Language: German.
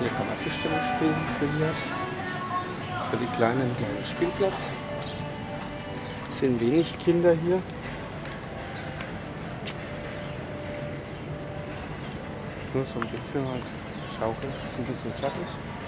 Hier kann man Tischtennis spielen, Billard. Für die Kleinen einen Spielplatz. Es sind wenig Kinder hier. Nur so ein bisschen halt schaukeln, ist ein bisschen schattig.